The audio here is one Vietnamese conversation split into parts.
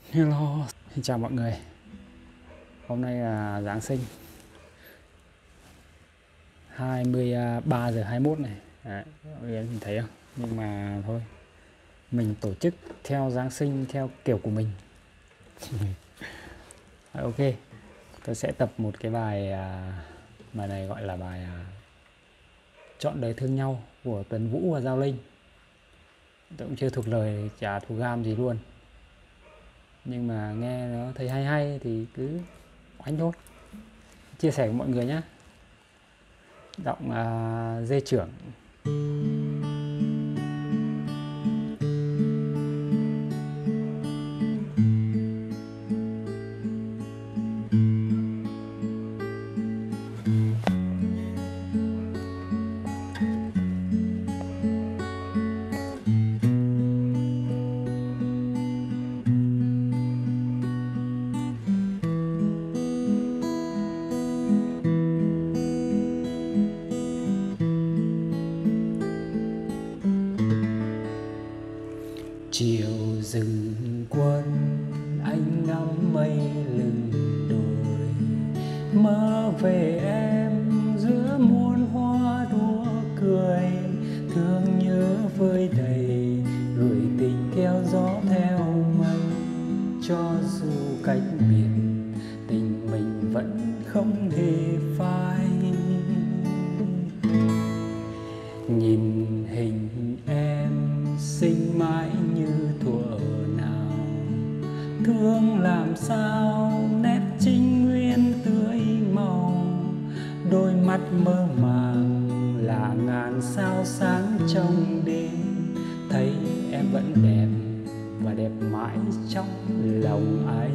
Hello, xin chào mọi người. Hôm nay là Giáng sinh 23 giờ 21 này. Đấy, mọi người nhìn thấy không? Nhưng mà thôi, mình tổ chức theo Giáng sinh theo kiểu của mình. Ok, tôi sẽ tập một cái bài này gọi là bài Chọn đời thương nhau của Tuấn Vũ và Giao Linh. Tôi cũng chưa thuộc lời, chả thuộc gam gì luôn. Nhưng mà nghe nó thấy hay hay thì cứ oánh thôi. Chia sẻ với mọi người nhé. Giọng dê trưởng. Chiều rừng quân anh ngắm mây lừng đồi, mơ về em giữa muôn hoa đua cười, thương nhớ vơi đầy gửi tình theo gió theo mây. Cho dù cách biệt tình mình vẫn không hề phai. Nhìn hình em xinh mãi như thuở nào, thương làm sao nét trinh nguyên tươi màu, đôi mắt mơ màng là ngàn sao sáng trong đêm. Thấy em vẫn đẹp và đẹp mãi trong lòng anh.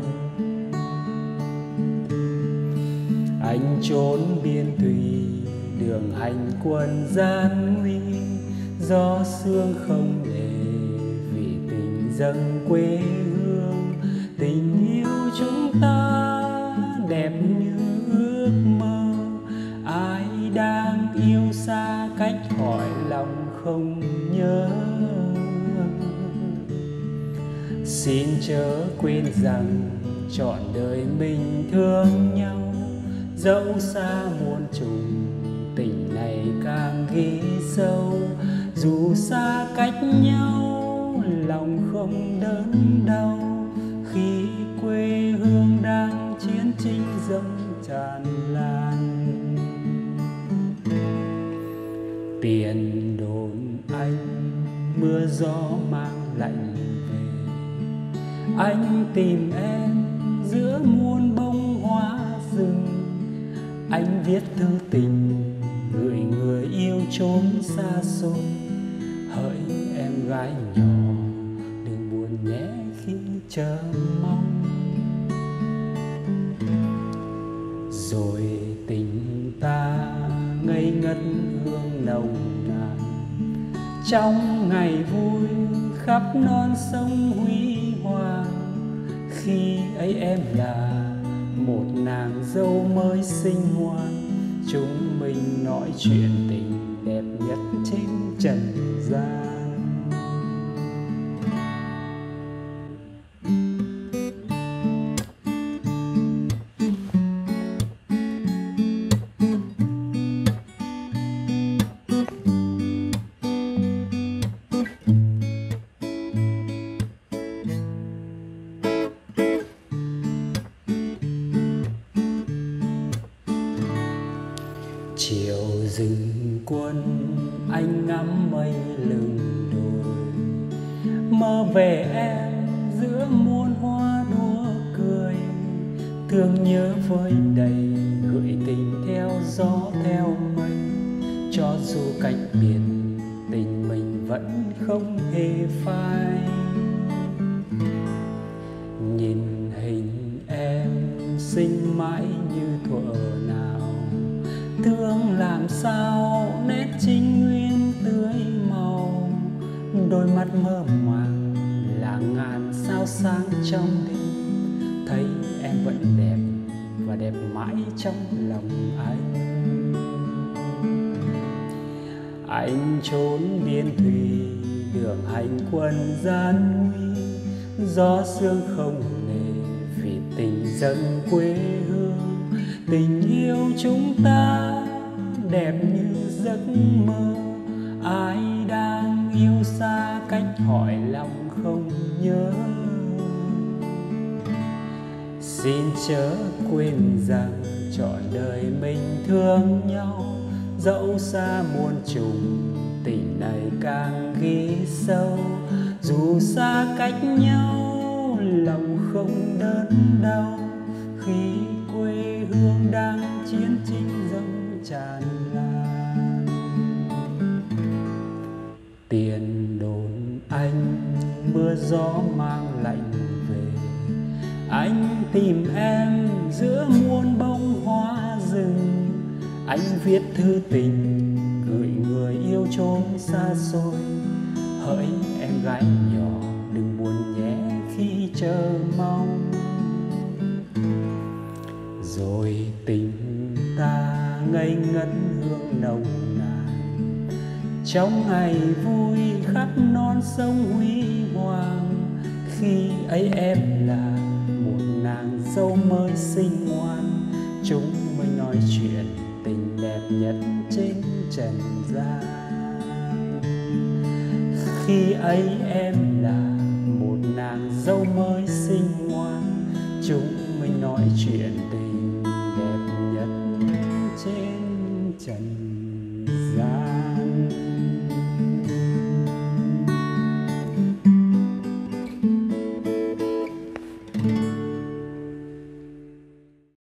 Anh trốn biên thùy đường hành quân gian nguy, gió sương không để vì tình dâng quê hương. Tình yêu chúng ta đẹp như ước mơ, ai đang yêu xa cách hỏi lòng không nhớ. Xin chớ quên rằng trọn đời mình thương nhau, dẫu xa muôn trùng tình này càng ghi sâu. Dù xa cách nhau lòng không đớn đau, khi quê hương đang chiến tranh dâng tràn lan. Tiền đồn anh mưa gió mang lạnh về, anh tìm em giữa muôn bông hoa rừng. Anh viết thư tình gửi người yêu chốn xa xôi, hỡi em gái nhỏ đừng buồn nhé khi chờ mong. Rồi tình ta ngây ngất hương nồng nàn, trong ngày vui khắp non sông huy hoàng. Khi ấy em là một nàng dâu mới xinh ngoan, chúng mình nói chuyện tình đẹp nhất trên trần gian. Chiều rừng quân anh ngắm mây lừng đồi, mơ về em giữa muôn hoa đua cười, thương nhớ vơi đầy gửi tình theo gió theo mây. Cho dù cách biệt tình mình vẫn không hề phai. Nhìn hình em xinh mãi như thuở nào, thương làm sao nét trinh nguyên tươi màu, đôi mắt mơ màng là ngàn sao sáng trong đêm. Thấy em vẫn đẹp và đẹp mãi trong lòng anh. Anh trốn biên thùy đường hành quân gian nguy, gió sương không dâng quê hương. Tình yêu chúng ta đẹp như giấc mơ, ai đang yêu xa cách hỏi lòng không nhớ. Xin chớ quên rằng trọn đời mình thương nhau, dẫu xa muôn trùng tình này càng ghi sâu. Dù xa cách nhau lòng không đớn đau, khi quê hương đang chiến tranh dâng tràn lan. Tiền đồn anh mưa gió mang lạnh về, anh tìm em giữa muôn bông hoa rừng. Anh viết thư tình gửi người yêu chốn xa xôi, hỡi em gái nhỏ đừng buồn nhé khi chờ mong. Rồi tình ta ngây ngất hương nồng nàn, trong ngày vui khắp non sông huy hoàng. Khi ấy em là một nàng dâu mới xinh ngoan, chúng mình nói chuyện tình đẹp nhất trên trần gian. Khi ấy em là một nàng dâu mới xinh ngoan, chúng mình nói chuyện tình đẹp nhất trên trần gian.